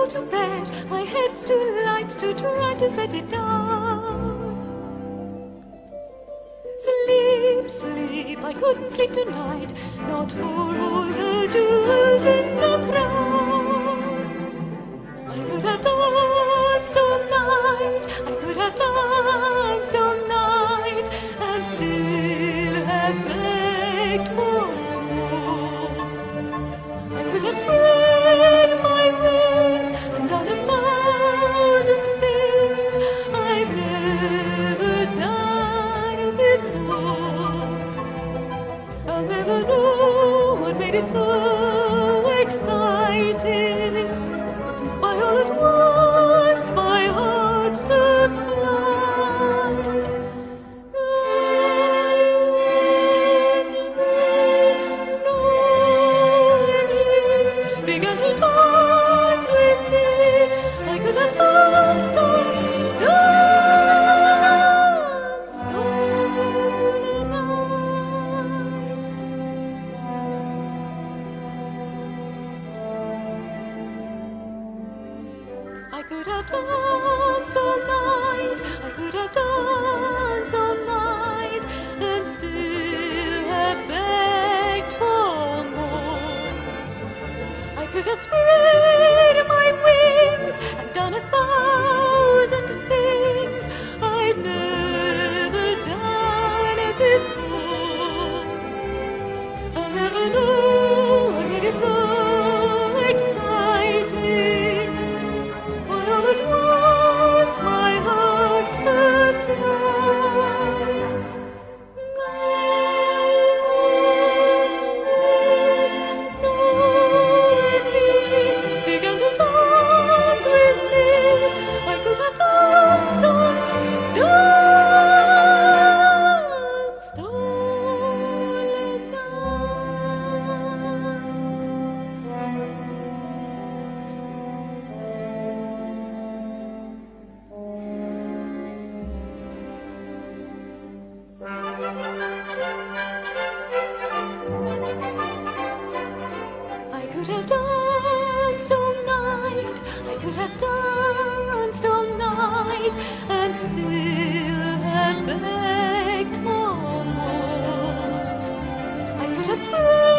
go to bed, my head's too light to try to set it down. Sleep, sleep, I couldn't sleep tonight, not for all the jewels in the crown. I could have danced all night, I could have danced all night, and still have begged for more. I could have spread my wings and done 1,000 things I've never done before. I'll never know what made it so exciting. Why all at once my heart took flight. When he began to dance with me, I could have danced, danced, danced all the night. I could have danced all night, I could have danced all night, and still have begged for more. I could have spread my wings and done 1,000 things I've never done before. I'll never know what made it so exciting. Why all at once my heart took flight. When he began to dance with me, I could have danced, danced, danced all I could have danced all night, I could have danced all night, and still have begged for more. I could have spread